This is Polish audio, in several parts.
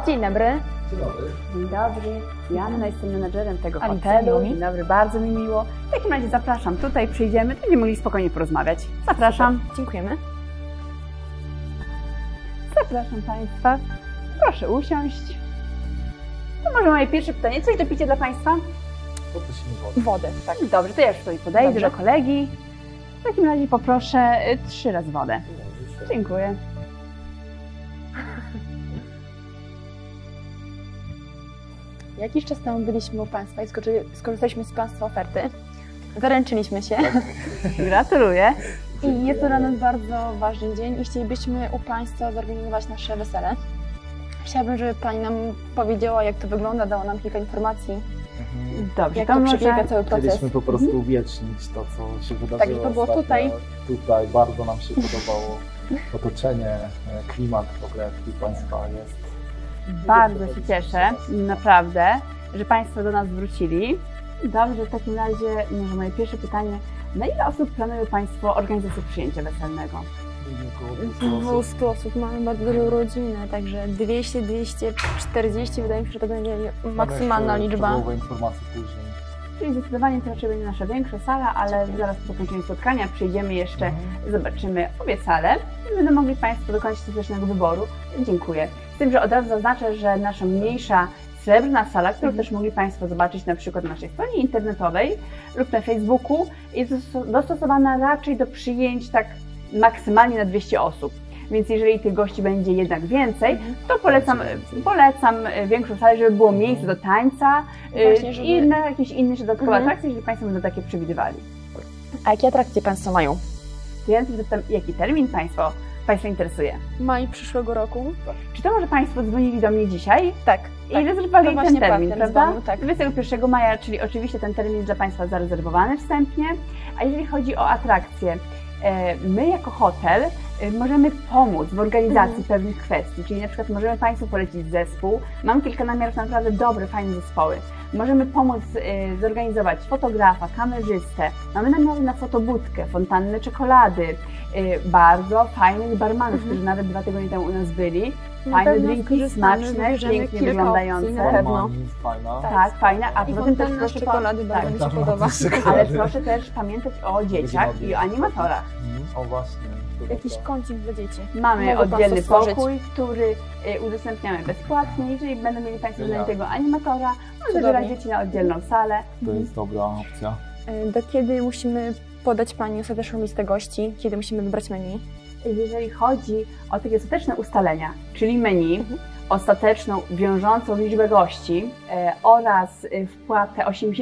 Dzień dobry. Dzień dobry. Dzień dobry. Joanna, jestem menadżerem tego Alicja, hotelu. miło mi. Dzień dobry, bardzo mi miło. W takim razie zapraszam, tutaj przyjdziemy, będziemy mogli spokojnie porozmawiać. Zapraszam. Dziękujemy. Zapraszam Państwa. Proszę usiąść. To może moje pierwsze pytanie. Coś do picia dla Państwa? Poprosimy wodę. Wodę, tak. Dobrze, to ja już tutaj podejdę Dobrze. do kolegi. W takim razie poproszę 3 razy wodę. Dziękuję. Jakiś czas temu byliśmy u Państwa i skorzystaliśmy z Państwa oferty. Zaręczyliśmy się. Gratuluję. I jest to dla nas bardzo ważny dzień i chcielibyśmy u Państwa zorganizować nasze wesele. Chciałabym, żeby Pani nam powiedziała, jak to wygląda, dała nam kilka informacji, Dobrze, jak to to może... przebiega cały proces. Chcieliśmy po prostu uwiecznić to, co się wydarzyło. Tak, że to było ostatnio. tutaj. Bardzo nam się podobało otoczenie, klimat w ogóle, jaki Państwa jest. Bardzo się cieszę, naprawdę, że Państwo do nas wrócili. Dobrze, w takim razie może moje pierwsze pytanie. Na ile osób planują Państwo organizację przyjęcia weselnego? Około 200 osób. 200 osób, mamy bardzo dużą rodzinę, także 200-240, wydaje mi się, że to będzie maksymalna liczba. Szczegółowe informacje później. Czyli zdecydowanie to raczej będzie nasza większa sala, ale zaraz po zakończeniu spotkania przyjdziemy jeszcze, zobaczymy obie sale i będą mogli Państwo dokonać skutecznego wyboru. Dziękuję. Z tym, że od razu zaznaczę, że nasza mniejsza srebrna sala, którą też mogli Państwo zobaczyć na przykład na naszej stronie internetowej lub na Facebooku, jest dostosowana raczej do przyjęć tak maksymalnie na 200 osób. Więc jeżeli tych gości będzie jednak więcej, to polecam większą salę, żeby było miejsce do tańca i na jakieś inne dodatkowe atrakcje, jeżeli Państwo będą takie przewidywali. A jakie atrakcje Państwo mają? Ja zapytam, jaki termin Państwa interesuje? Maj przyszłego roku. Czy to może Państwo dzwonili do mnie dzisiaj? Tak. I rezerwowali ten termin, prawda? Dzwonił, tak. 21 maja, czyli oczywiście ten termin jest dla Państwa zarezerwowany wstępnie. A jeżeli chodzi o atrakcje, my jako hotel możemy pomóc w organizacji pewnych kwestii, czyli na przykład możemy Państwu polecić zespół. Mam kilka namiarów na naprawdę dobre, fajne zespoły. Możemy pomóc zorganizować fotografa, kamerzystę. Mamy namiary na fotobudkę, fontannę czekolady, bardzo fajnych barmanów, którzy nawet 2 tygodnie temu u nas byli. Fajne drinki, smaczne, pięknie wyglądające. Na pewno. Fajna. Tak, fajne. A I poza tym też fontanna proszę czekolady bardzo mi się podoba. ale proszę też pamiętać o dzieciach i o animatorach. O właśnie. Jakiś kącik dla dzieci. Mamy Mogą oddzielny Państwo stworzyć. pokój, który udostępniamy bezpłatnie. Jeżeli będą mieli Państwo Genialnie. znajomego animatora, on Cudownie. zabiera dzieci na oddzielną salę. To jest dobra opcja. Do kiedy musimy podać Pani ostateczną listę gości? Kiedy musimy wybrać menu? Jeżeli chodzi o takie ostateczne ustalenia, czyli menu, ostateczną, wiążącą liczbę gości oraz wpłatę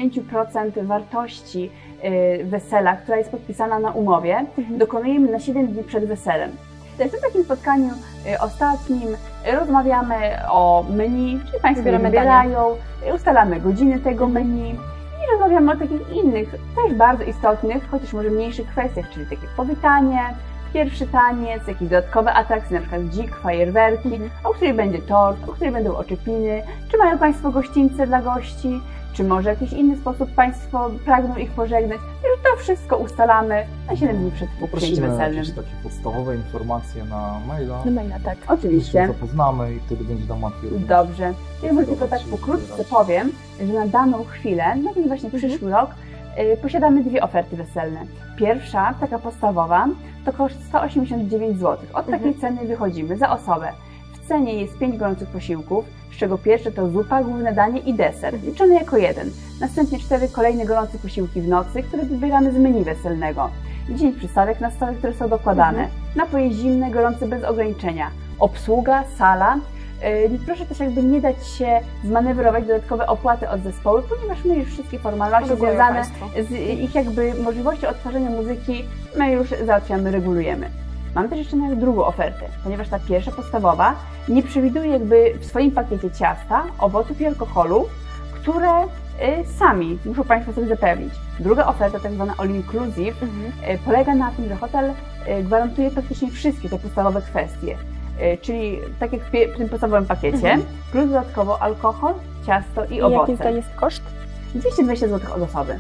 80% wartości wesela, która jest podpisana na umowie, dokonujemy na 7 dni przed weselem. W takim spotkaniu ostatnim rozmawiamy o menu, czyli Państwo je wybierają, ustalamy godziny tego menu i rozmawiamy o takich innych, też bardzo istotnych, chociaż może mniejszych kwestiach, czyli takie powitanie, pierwszy taniec, jakieś dodatkowe atrakcje, na przykład dzik, fajerwerki, o której będzie tort, o której będą oczepiny, czy mają Państwo gościńce dla gości, czy może w jakiś inny sposób Państwo pragną ich pożegnać. To wszystko ustalamy na 7 dni przed przyjęciem Poprosimy weselnym. jakieś takie podstawowe informacje na maila. Na maila, tak. My Oczywiście. się zapoznamy i wtedy będzie nam łatwiej. Dobrze. Ja może tylko tak się pokrótce wybierać. powiem, że na daną chwilę, na ten właśnie przyszły rok, posiadamy 2 oferty weselne. Pierwsza, taka podstawowa, to koszt 189 zł. Od takiej ceny wychodzimy za osobę. W cenie jest 5 gorących posiłków, z czego pierwsze to zupa, główne danie i deser, liczone jako jeden. Następnie 4 kolejne gorące posiłki w nocy, które wybieramy z menu weselnego. 10 przystawek na stole, które są dokładane. Napoje zimne, gorące bez ograniczenia. Obsługa, sala. Proszę też jakby nie dać się zmanewrować dodatkowe opłaty od zespołu, ponieważ my już wszystkie formalności związane z ich jakby możliwością odtwarzania muzyki my już załatwiamy, regulujemy. Mamy też jeszcze nawet drugą ofertę, ponieważ ta pierwsza podstawowa nie przewiduje jakby w swoim pakiecie ciasta, owoców i alkoholu, które sami muszą Państwo sobie zapewnić. Druga oferta, tak zwana all inclusive, polega na tym, że hotel gwarantuje praktycznie wszystkie te podstawowe kwestie. Czyli tak jak w tym podstawowym pakiecie, plus dodatkowo alkohol, ciasto i owoce. Jaki jest koszt? 220 zł od osoby.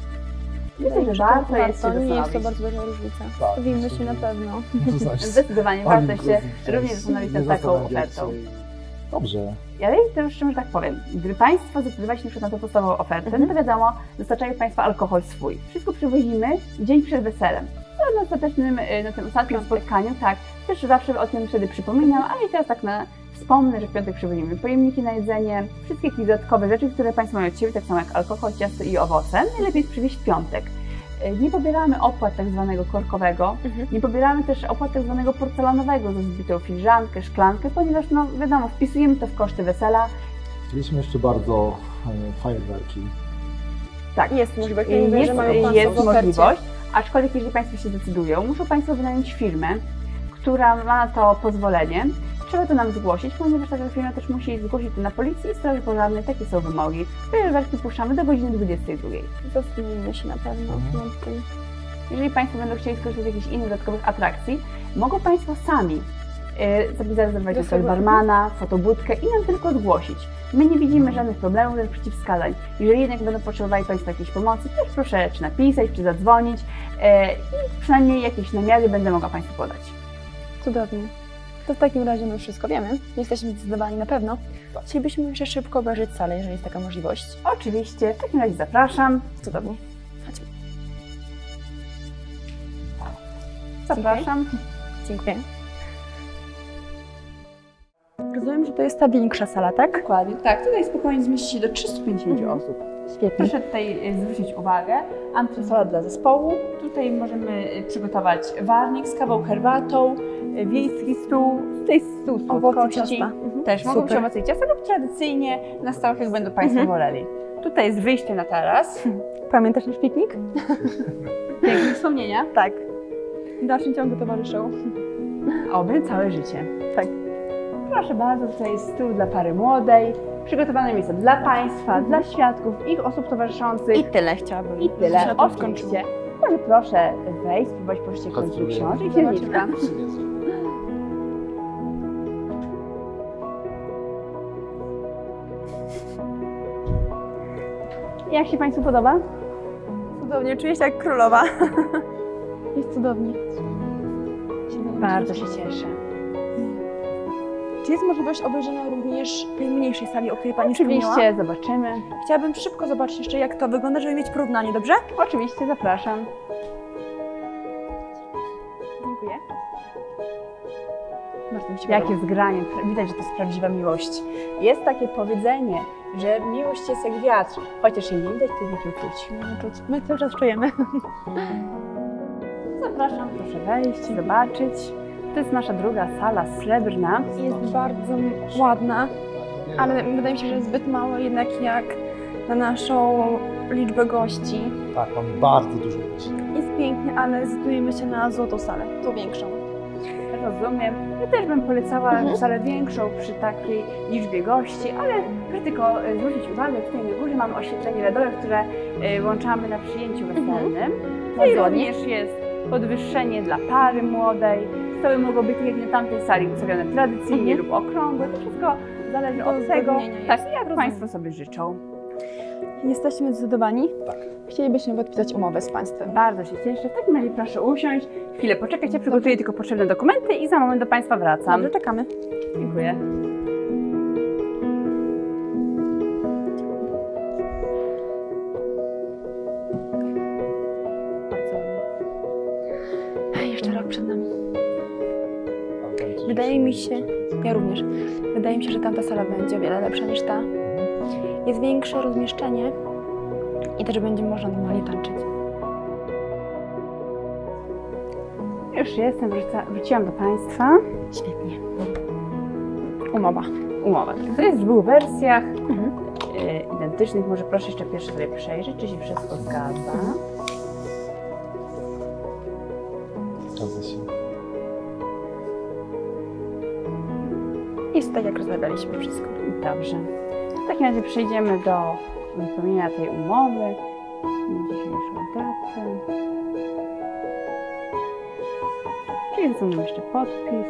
Myślę, że warto jest się to nie jest to zastanowić. bardzo duża różnica. Tak, Bawimy się myślę, na pewno. To znaczy, Zdecydowanie warto się również zastanowić nad taką zastanawiać ofertą. się Dobrze. Ale też, że tak powiem, gdy Państwo zdecydowali się na tę podstawową ofertę, to wiadomo, dostarczają Państwo alkohol swój. Wszystko przywozimy dzień przed weselem. Ale na tym ostatnim spotkaniu, tak, też zawsze o tym wtedy przypominam, ale i teraz tak wspomnę, że w piątek przywozimy pojemniki na jedzenie, wszystkie jakieś dodatkowe rzeczy, które Państwo mają od siebie, tak samo jak alkohol, ciasto i owoce, najlepiej jest przywieźć w piątek. Nie pobieramy opłat tak zwanego korkowego, nie pobieramy też opłat tak zwanego porcelanowego za zbitą filiżankę, szklankę, ponieważ no wiadomo, wpisujemy to w koszty wesela. Chcieliśmy jeszcze bardzo fajerwerki. Tak, Jest możliwość, jest możliwość, aczkolwiek jeżeli Państwo się decydują, muszą Państwo wynająć firmę, która ma na to pozwolenie. Trzeba to nam zgłosić, ponieważ taka firma też musi zgłosić to na policji i straży pożarnej. Takie są wymogi. Fajerwerki puszczamy do godziny 22. Zastanowimy się na pewno nad tym. Jeżeli Państwo będą chcieli skorzystać z jakichś innych dodatkowych atrakcji, mogą Państwo sami sobie zarezerwować na przykład barmana, fotobudkę i nam tylko zgłosić. My nie widzimy żadnych problemów, żadnych przeciwwskazań. Jeżeli jednak będą potrzebowali Państwo jakiejś pomocy, też proszę czy napisać, czy zadzwonić i przynajmniej jakieś namiary będę mogła Państwu podać. Cudownie. To w takim razie my wszystko wiemy. Jesteśmy zdecydowani na pewno. Chcielibyśmy jeszcze szybko obejrzeć salę, jeżeli jest taka możliwość. Oczywiście, w takim razie zapraszam. Cudownie. Chodźmy. Zapraszam. Dziękuję. Rozumiem, że to jest ta większa sala, tak? Dokładnie, tak. Tutaj spokojnie zmieści się do 350 osób. Świetnie. Proszę tutaj zwrócić uwagę, antresola dla zespołu. Tutaj możemy przygotować warnik z kawą, herbatą, wiejski stół, tutaj stół z słodkości. Też mogą być owoce i ciasta lub tradycyjnie na stołach, jak będą Państwo woleli. Tutaj jest wyjście na taras. Pamiętasz nasz piknik? Piękne wspomnienia. Tak. W dalszym ciągu towarzyszą. Oby całe życie. Tak. Proszę bardzo, tutaj jest stół dla pary młodej. Przygotowane miejsce dla Państwa, dla świadków, ich osób towarzyszących. I tyle chciałabym. I tyle, oczywiście. Może proszę wejść, spróbować pożyczyć końcu książek i księżniczka. Jak się Państwu podoba? Cudownie, czuję się jak królowa. Jest cudownie. Bardzo się cieszę. Czy jest możliwość obejrzenia również tej mniejszej sali, o której Pani wspomniała? Oczywiście, zobaczymy. Chciałabym szybko zobaczyć jeszcze, jak to wygląda, żeby mieć porównanie, dobrze? Oczywiście, zapraszam. Dziękuję. Jakie zgranie, widać, że to jest prawdziwa miłość. Jest takie powiedzenie, że miłość jest jak wiatr, chociaż jej nie widać, to wiatr czuć. My cały czas czujemy. Zapraszam, proszę wejść, zobaczyć. To jest nasza druga sala srebrna. Jest bardzo ładna, ale wydaje mi się, że jest zbyt mało jednak jak na naszą liczbę gości. Tak, mamy bardzo dużo ludzi. Jest pięknie, ale zdecydujemy się na złotą salę, tą większą. Rozumiem. Ja też bym polecała salę większą przy takiej liczbie gości, ale proszę tylko zwrócić uwagę, tutaj na górze mamy oświetlenie LEDowe, które włączamy na przyjęciu weselnym. I również jest podwyższenie dla pary młodej. Stoły mogą być tak jak na tamtej sali ustawione tradycyjnie lub okrągłe. To wszystko zależy od tego, tak, jak Państwo sobie życzą. Jesteśmy zdecydowani? Tak. Chcielibyśmy podpisać umowę z Państwem. Bardzo się cieszę. W takim razie proszę usiąść, chwilę poczekać, ja przygotuję tylko potrzebne dokumenty i za moment do Państwa wracam. Dobrze, czekamy. Dziękuję. Jeszcze rok przed nami. Wydaje mi się, ja również, wydaje mi się, że tamta sala będzie o wiele lepsza niż ta. Jest większe rozmieszczenie i też będzie można normalnie tańczyć. Już jestem, wróciłam do Państwa. Świetnie. Umowa. To jest w dwóch wersjach identycznych. Może proszę jeszcze pierwszy sobie przejrzeć, czy się wszystko zgadza. Zgadza się. Jest tak, jak rozmawialiśmy wszystko. Dobrze. W takim razie przejdziemy do wypełnienia tej umowy na dzisiejszą datę. Czyli zostawiam jeszcze podpis.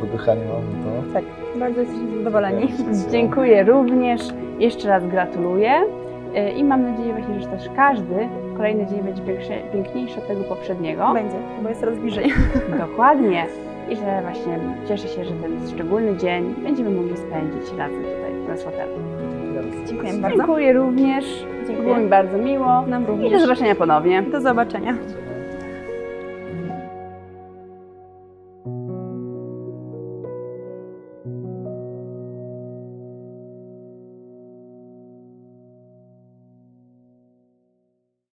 tego honeymoonu, to Tak, bardzo jesteśmy zadowoleni. Dziękuję również. Jeszcze raz gratuluję. I mam nadzieję właśnie, że też każdy kolejny dzień będzie piękniejszy od tego poprzedniego. Będzie, bo jest coraz bliżej. Dokładnie. I że właśnie cieszę się, że ten szczególny dzień będziemy mogli spędzić razem tutaj w nas hotelu. Dziękujemy bardzo. Dziękuję również. Dziękuję. Było mi bardzo miło. Nam I również. do zobaczenia ponownie. Do zobaczenia.